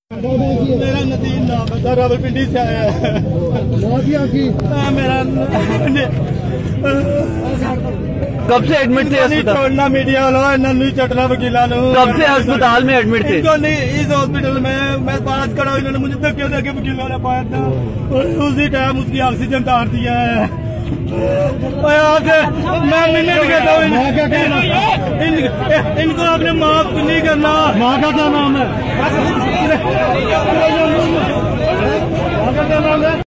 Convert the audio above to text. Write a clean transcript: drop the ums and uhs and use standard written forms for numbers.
मेरा नदीम नाम है, रावलपिंडी से आया है। मेरा कब से एडमिट थे अस्पताल? छोड़ना मीडिया वालों नन्नू चटना वकीला। कब से अस्पताल में एडमिट थे? नहीं, इस हॉस्पिटल में मैं पास खड़ा, इन्होंने मुझे धक्के धक्के वकीलों ने पाया था और उसी टाइम उसकी ऑक्सीजन तार दिया है। मैं मिनट कहता हूँ इनको आपने माफ नहीं करना। माँ का क्या नाम है? माँ का क्या नाम है?